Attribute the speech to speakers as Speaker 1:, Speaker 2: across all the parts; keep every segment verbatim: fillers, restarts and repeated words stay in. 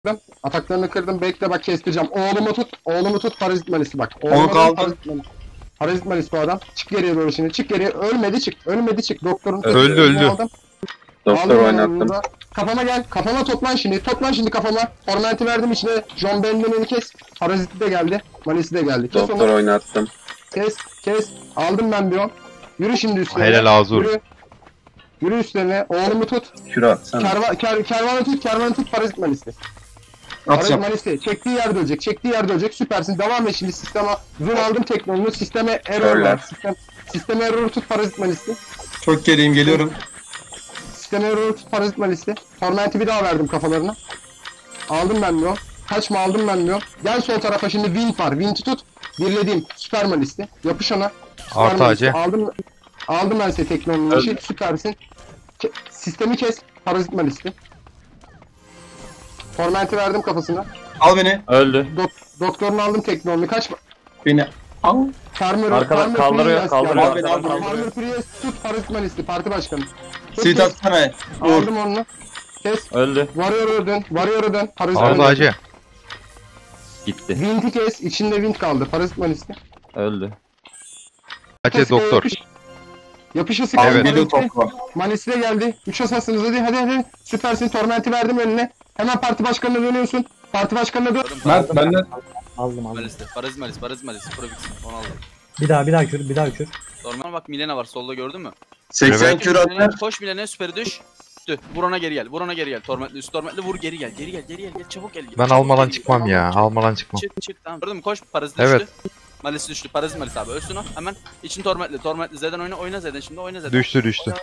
Speaker 1: Ataklarını kırdım. Bekle bak kestireceğim. Oğlumu tut. Oğlumu tut. Parazit malisi bak.
Speaker 2: Onu kaldı.
Speaker 1: Parazit malisi. Parazit malisi bu adam. Çık geriye doğru şimdi. Çık geriye. Ölmedi çık. Ölmedi çık. Doktorun
Speaker 3: Öldü, öldü.
Speaker 1: aldım.
Speaker 2: Doktor
Speaker 1: Aldım
Speaker 2: oynattım.
Speaker 1: yanımda. Kafama gel. Kafama toplan şimdi. Toplan şimdi kafama. Tormenti verdim içine. John Benden'i kes. Paraziti de geldi. Malisi de geldi. Kes
Speaker 2: Doktor
Speaker 1: onu.
Speaker 2: oynattım.
Speaker 1: Kes. Kes. Aldım ben bir on. Yürü şimdi üstlerine.
Speaker 3: Helal Azur.
Speaker 1: Yürü. Yürü üstlerine. Oğlumu tut.
Speaker 2: Kür atsana.
Speaker 1: Kerva, ker, kervanı tut. Kervanı tut. Parazit malisi. Parazit malisi. Çektiği yerde ölecek. Çektiği yerde ölecek. Süpersin. Devam et şimdi sisteme. Zoom aldım teknolojini. Sisteme error
Speaker 2: Körler.
Speaker 1: var. Sistem, sisteme error tut. Parazit malisi.
Speaker 4: Çok geriyim, geliyorum.
Speaker 1: Sisteme error tut. Parazit malisi. Torment'i bir daha verdim kafalarına. Aldım ben diyor. Kaçma aldım ben diyor. Gel sol tarafa şimdi Wind var. Wind'i tut. Birlediğim süper malisti. Yapış ona. Süper
Speaker 3: Artı
Speaker 1: malisti.
Speaker 3: acı.
Speaker 1: Aldım. Aldım ben seni teknolojini. Süpersin. Ke sistemi kes. Parazit malisti. Torment'i verdim kafasına.
Speaker 4: Al beni.
Speaker 5: Öldü.
Speaker 1: Dok doktorunu aldım teknolojini. Kaçma.
Speaker 4: Beni. Al.
Speaker 1: Farmer,
Speaker 5: Arkada
Speaker 1: Farmer
Speaker 5: kaldırıyor,
Speaker 1: Priest
Speaker 5: kaldırıyor.
Speaker 1: geldi.
Speaker 4: Al beni, al beni.
Speaker 1: Farmer Priest tut Parazit malisti. Parti başkanı. Tut,
Speaker 4: Sweet
Speaker 1: kes.
Speaker 4: atsana. Vur.
Speaker 1: Aldım onu. Kes.
Speaker 5: Öldü.
Speaker 1: Warrior'a dön. Warrior'a dön. Parazit
Speaker 3: Arda
Speaker 1: malisti.
Speaker 3: acı.
Speaker 5: Gitti.
Speaker 1: Wind'i kes. İçinde Wind kaldı. Parazit malisti.
Speaker 5: Öldü.
Speaker 3: Acı doktor.
Speaker 1: Yapış. Yapışa sık.
Speaker 3: Evet.
Speaker 4: Geliyor topla.
Speaker 1: Malisi de geldi. üç asasınız hadi hadi hadi. Süpersin. Torment'i verdim önüne. Hemen parti başkanına dönüyorsun. Parti başkanına dön.
Speaker 4: Mert benden.
Speaker 6: Aldım aldım.
Speaker 7: Malis'te. Parazit Malis, Parazit Malis, Probix. Onu aldım.
Speaker 6: Bir daha bir daha kür, bir daha kür.
Speaker 7: Normal bak Milena var solda gördün mü?
Speaker 4: seksen
Speaker 3: Evet.
Speaker 4: kür
Speaker 7: Milena,
Speaker 4: attı.
Speaker 7: koş Milena süperi düş. Tüh, vur ona geri gel. Vur ona geri gel. Tormentli üst tormentli vur geri gel. Geri gel, geri gel. gel. Çabuk gel.
Speaker 3: Ben
Speaker 7: Çabuk
Speaker 3: almadan
Speaker 7: gel.
Speaker 3: çıkmam ya. Almadan çıkmam.
Speaker 7: Çık çık tamam. Gördün mü? Koş Parazit
Speaker 3: Evet.
Speaker 7: düştü. Malis düştü. Parazit Malis abi. Ölsün o. Hemen için tormentli. Tormentli Z'den oyna. Oyna Z'den şimdi. Oyna Z'den.
Speaker 3: Düştü düştü.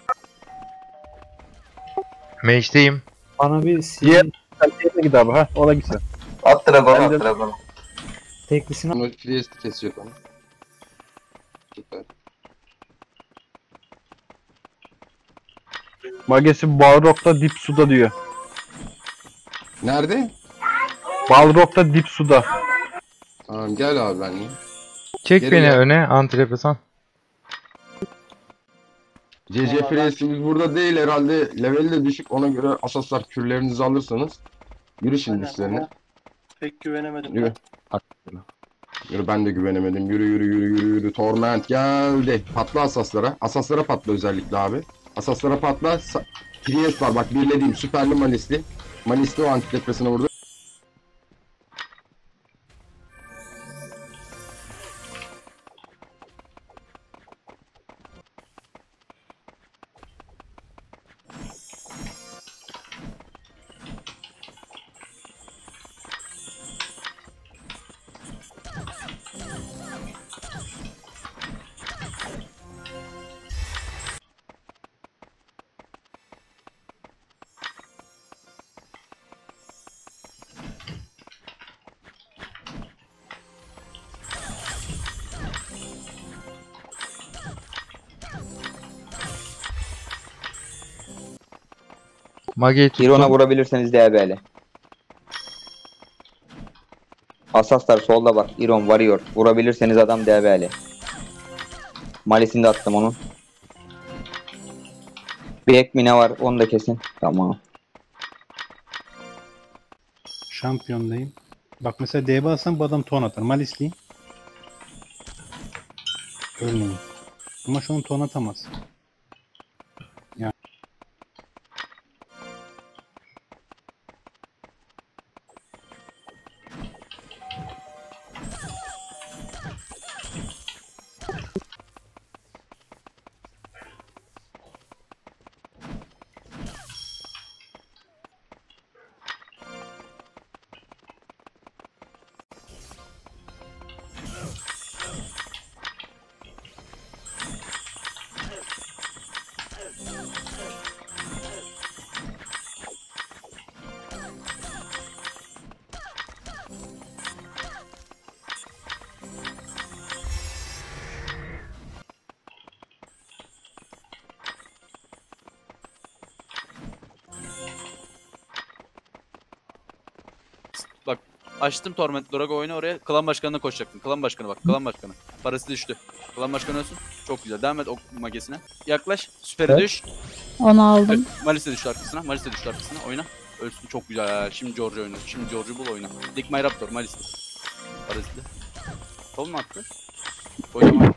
Speaker 3: Mage'deyim.
Speaker 6: Bana bir
Speaker 5: Ye-
Speaker 6: sin
Speaker 5: Git abi ha. O da gitsin.
Speaker 2: At dragonu
Speaker 5: Ben de-
Speaker 2: at dragonu.
Speaker 6: teklisini
Speaker 1: Bunu Priest'i kesiyor bana. Süper.
Speaker 5: Magesi Balrog'da dip suda diyor.
Speaker 1: Nerede?
Speaker 5: Balrog'da dip suda.
Speaker 1: Tamam gel abi benimle.
Speaker 3: Çek
Speaker 1: Geri
Speaker 3: beni
Speaker 1: gel.
Speaker 3: öne antrepesan.
Speaker 1: C C Priest'imiz burada değil herhalde. Leveli de düşük. Ona göre asaslar kürlerinizi alırsanız. Yürü şimdi üstlerine.
Speaker 8: Pek güvenemedim.
Speaker 1: Yürü. Yürü ben de güvenemedim. Yürü yürü yürü yürü yürü. Torment geldi. Patla asaslara. Asaslara patla özellikle abi. Asaslara patla. Sa Priest var bak birlediğim süperli Malisli. Malisli o antidepresine vurdu.
Speaker 3: Mage'yi
Speaker 9: Hiron'a
Speaker 3: tuttum.
Speaker 9: vurabilirseniz D B'li. Asaslar solda bak. Hiron Warrior. Vurabilirseniz adam D B'li. Malisini de attım onun. Bir ek mi ne var? Onu da kesin. Tamam.
Speaker 8: Şampiyondayım. Bak mesela D B alsam bu adam ton atar. Malisli. Örneğin. Ama şu an ton atamaz.
Speaker 7: Bak açtım Torment Drago oyunu oraya. Klan başkanına koşacaktın. Klan başkanı bak. Klan başkanı. Parası düştü. Klan başkanı ölsün. Çok güzel. Devam et o magesine. Yaklaş. Süperi
Speaker 5: Evet.
Speaker 7: düş.
Speaker 10: Onu aldım.
Speaker 7: Malis'e düştü arkasına. Malis'e düştü arkasına. Oyna. Ölsün çok güzel ya. Şimdi George oyna. Şimdi George'u bul oyna. Dick My Raptor Malisli. Parazitli. Sol mu attı? Oynama.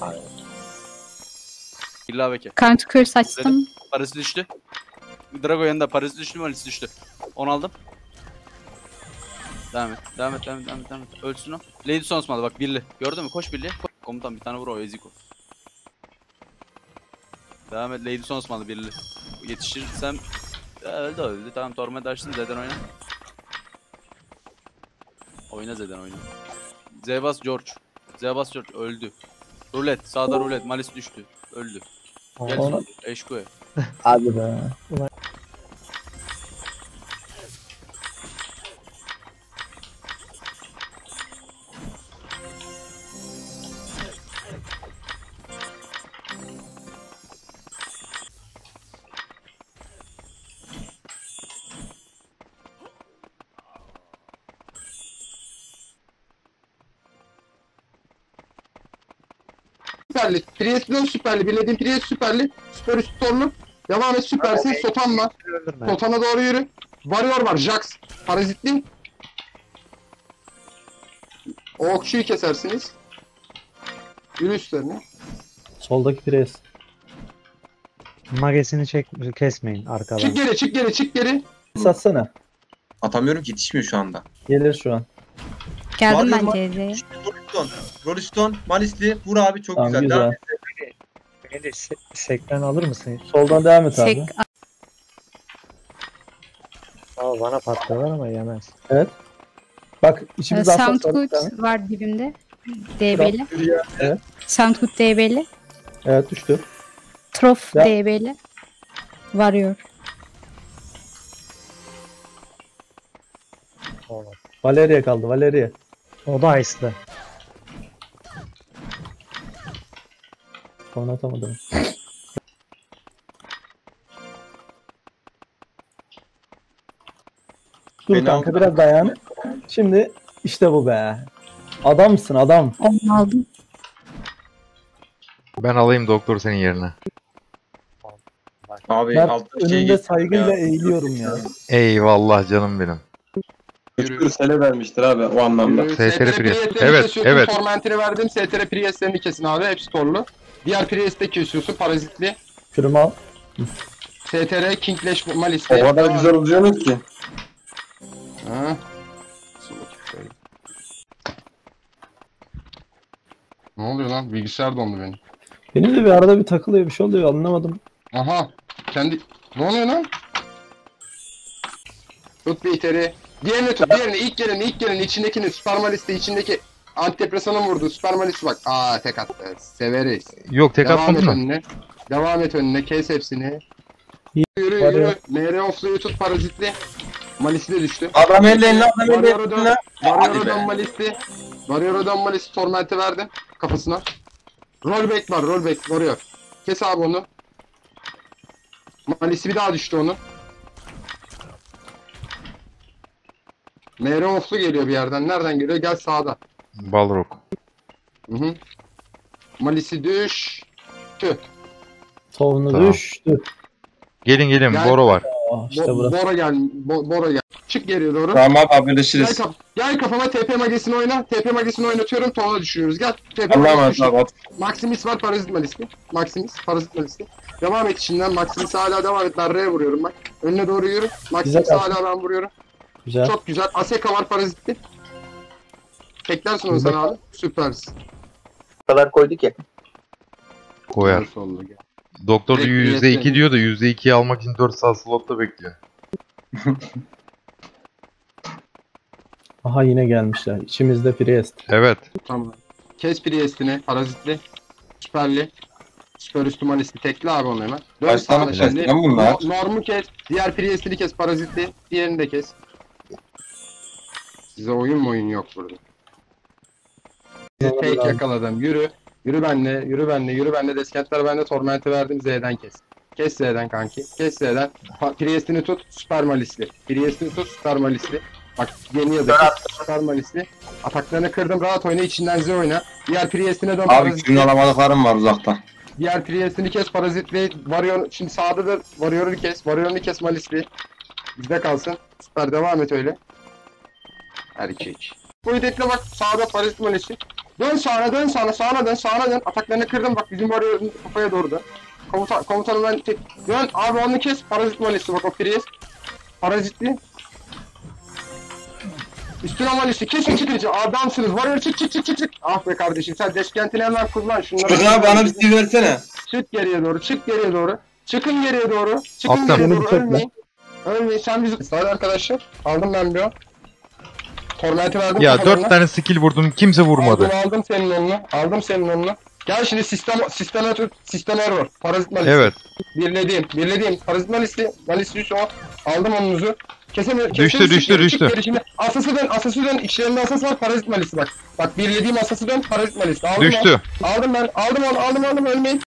Speaker 7: İlla Beke.
Speaker 10: Kanka kür saçtım.
Speaker 7: Parazit düştü. Drago yanında Parazit düştü, Malisi düştü. onu aldım. Devam et. Devam et, devam et, devam et, devam et. Ölsün o. Lady Sonsmalı bak birli. Gördün mü? Koş birli. Koş. Komutan bir tane vur o Eziko. Devam et. Lady Sonsmalı birli. Yetişirsem ya öldü öldü. Tamam Torment açtın. Z'den oyna. Oyna Z'den oyna. Zebas George. Zebas George öldü. Rulet. Sağda rulet. Malis düştü. Öldü. Gel
Speaker 6: Ona-
Speaker 7: Eşko'ya.
Speaker 6: Hadi be.
Speaker 1: Süperli. Priest dön süperli. Bilediğin Priest süperli. Süper üstü torlu. Devam et süpersin. Sotan var. Sotan'a doğru yürü. Warrior var. Jax. Parazitli. O okçuyu kesersiniz. Yürü üstlerine.
Speaker 6: Soldaki pres. Magesini çek kesmeyin arkadan.
Speaker 1: Çık geri çık geri çık geri.
Speaker 6: Satsana.
Speaker 2: Atamıyorum ki yetişmiyor şu anda.
Speaker 6: Gelir şu an.
Speaker 10: Geldim ben
Speaker 2: Var,
Speaker 10: C Z'ye.
Speaker 2: Roliston. Roliston. Malisli. Vur abi çok
Speaker 6: Tamam
Speaker 2: güzel.
Speaker 6: güzel.
Speaker 2: Devam.
Speaker 6: Beni sekten alır mısın? Soldan devam et abi.
Speaker 10: Sek
Speaker 6: Aa, bana patlıyorlar ama yemez. Evet. Bak içimiz
Speaker 10: Soundgood var dibimde. D B'li.
Speaker 6: Evet.
Speaker 10: Soundgood D B'li.
Speaker 6: Evet düştü.
Speaker 10: Trof
Speaker 6: Ya.
Speaker 10: D B'li. Varıyor.
Speaker 6: Valeria kaldı Valeria. O da Ice'lı. Onu atamadım. Dur
Speaker 2: Beni
Speaker 6: kanka
Speaker 2: aldı.
Speaker 6: biraz dayan. Şimdi işte bu be. Adamsın adam.
Speaker 10: Onu aldım.
Speaker 3: Ben alayım doktor senin yerine.
Speaker 2: Abi
Speaker 6: Ben
Speaker 2: altta şey
Speaker 6: önünde
Speaker 2: getirdim
Speaker 6: saygıyla
Speaker 2: ya.
Speaker 6: eğiliyorum ya.
Speaker 3: Eyvallah canım benim.
Speaker 1: Yürü.
Speaker 2: Sele vermiştir abi o anlamda.
Speaker 1: Yürü.
Speaker 3: S T R
Speaker 1: S T R
Speaker 3: Priest.
Speaker 1: Priest'lerini
Speaker 3: Evet,
Speaker 1: kesiyorsun,
Speaker 3: evet.
Speaker 1: Torment'ini verdim. S T R Priest'lerini kesin abi. Hepsi torlu. Diğer Priest'te kesiyorsun. Parazitli.
Speaker 6: Kürümü al.
Speaker 1: S T R Kingleş Malis'te.
Speaker 2: O kadar güzel olacaksınız ki.
Speaker 1: Ha. Dur bakayım şöyle. Ne oluyor lan? Bilgisayar dondu benim.
Speaker 6: Benim de bir arada bir takılıyor bir şey oluyor anlamadım.
Speaker 1: Aha. Kendi... Ne oluyor lan? Tut bir iteri. Diğerini tut. Diğerini ilk geleni ilk geleni içindekini Supermalis'te içindeki antidepresanın vurdu. Supermalis bak. Aa tek attı. Severiz.
Speaker 3: Yok tek
Speaker 1: Devam et
Speaker 3: atmadın mı?
Speaker 1: önüne. Devam et önüne. Kes hepsini.
Speaker 6: İyi.
Speaker 1: Yürü
Speaker 6: Hadi.
Speaker 1: yürü. M R Oflu'yu tut parazitli. Malisi de düştü.
Speaker 2: Adam ellerini adam
Speaker 1: Warrior'a dön.
Speaker 2: ellerini.
Speaker 1: Warrior'a
Speaker 2: Hadi
Speaker 1: dön
Speaker 2: be.
Speaker 1: Malisi. Warrior'a dön Malisi. Torment'e verdim. Kafasına. Rollback var. Rollback. Warrior. Kes abi onu. Malisi bir daha düştü onun. M R Oflu geliyor bir yerden. Nereden geliyor? Gel sağda.
Speaker 3: Balrog.
Speaker 1: Hı hı. Malisi düştü.
Speaker 6: Tovunu
Speaker 3: Tamam.
Speaker 6: düştü.
Speaker 3: Gelin gelin
Speaker 1: Gel.
Speaker 3: Boro var.
Speaker 6: Aa, işte
Speaker 1: Bo-
Speaker 6: burası.
Speaker 1: Bora gel. Bo- Bora gel. Çık geriye doğru.
Speaker 2: Tamam abi
Speaker 1: Gel,
Speaker 2: haberleşiriz.
Speaker 1: kaf- gel kafama T P magesini oyna. T P magesini oynatıyorum. Tona düşürüyoruz. Gel. T P
Speaker 2: Allah'a
Speaker 1: magesi
Speaker 2: emanet
Speaker 1: düşür.
Speaker 2: abi.
Speaker 1: Maximis var parazit malisti. Maximis parazit malisti. Devam et içinden. Maximis hala devam et. Ben R'ye vuruyorum bak. Önüne doğru yürü. Maximis
Speaker 6: Güzel
Speaker 1: hala ben vuruyorum.
Speaker 6: Güzel.
Speaker 1: Çok güzel. Aseka var parazitli. Teklersin onu
Speaker 6: Güzel.
Speaker 1: sen abi. Süpersin.
Speaker 9: O kadar koydu ki.
Speaker 3: Koyar.
Speaker 1: Sollu gel.
Speaker 3: Doktor
Speaker 1: Direkt
Speaker 3: yüzde iki
Speaker 1: üretim.
Speaker 3: diyor da yüzde ikiyi almak için dört saat slotta bekliyor.
Speaker 6: Aha yine gelmişler. İçimizde Priest.
Speaker 3: Evet.
Speaker 1: Tamam. Kes Priest'ini. Parazitli. Süperli. Süper üstü malisti. Tekle abi onu hemen. Dön
Speaker 2: Kaç tane
Speaker 1: sağda
Speaker 2: Priest
Speaker 1: şimdi.
Speaker 2: lan bunlar?
Speaker 1: No- Norm'u kes. Diğer Priest'ini kes parazitli. Diğerini de kes. Size oyun mu oyun yok burada. Sizi
Speaker 6: Tamam,
Speaker 1: tek
Speaker 6: tamam.
Speaker 1: yakaladım. Yürü. Yürü benle. Yürü benle. Yürü benle. Deskentler bende. Torment'i verdim. Z'den kes. Kes Z'den kanki. Kes Z'den. Pa- Priest'ini tut. Süper malisli. Priest'ini tut. Süper malisli. Bak yeni yadı. Süper malisli. Ataklarını kırdım. Rahat oyna. İçinden Z oyna. Diğer Priest'ine dön.
Speaker 2: Abi
Speaker 1: parazitli.
Speaker 2: kürün alamadıklarım var uzakta.
Speaker 1: Diğer Priest'ini kes. Parazitli. Varıyor. Şimdi sağda da Warrior'u kes. Warrior'u kes. Malisli. Bizde kalsın. Süper devam et öyle. Erkek. Bu hedefle bak sağda parazit malisi. Dön sağına dön sağına sağına dön sağına dön. Ataklarını kırdım bak bizim varıyoruz kafaya doğru dön. Komutan, komutanım ben tek... Dön abi onu kes parazit malisi bak o Priest. Parazitli. Üstüne malisi kesin çıkınca adamsınız. Varıyor çık çık çık çık çık. Ah be kardeşim sen deskentini hemen kullan şunları.
Speaker 2: Çıkın abi bana bir sil versene.
Speaker 1: Çık geriye doğru çık geriye doğru. Çıkın geriye doğru. Çıkın
Speaker 3: Attım.
Speaker 1: geriye
Speaker 6: Beni
Speaker 1: doğru
Speaker 6: bir çekme.
Speaker 1: ölmeyin. Ölmeyin sen bizi... Sağ arkadaşlar. Aldım ben bir o. Torment'i verdim.
Speaker 3: Ya
Speaker 1: kafalarına.
Speaker 3: dört tane skill vurdum kimse vurmadı.
Speaker 1: Aldım, aldım senin onunla. Aldım senin onunla. Gel şimdi sistem sistem sistem error. Parazit malisi.
Speaker 3: Evet.
Speaker 1: Birlediğim, birlediğim. Parazit malisi. Malisi üstü o. Aldım onunuzu. Kesemiyorum.
Speaker 3: Düştü,
Speaker 1: kesemiyorum.
Speaker 3: düştü,
Speaker 1: Çık geri,
Speaker 3: düştü.
Speaker 1: çık geri şimdi. Asası dön, asası dön. İçlerinde asas var. Parazit malisi bak. Bak birlediğim asası dön. Parazit malisi. Aldım
Speaker 3: Düştü.
Speaker 1: onu. Aldım ben. Aldım onu. Aldım aldım ölmeyin.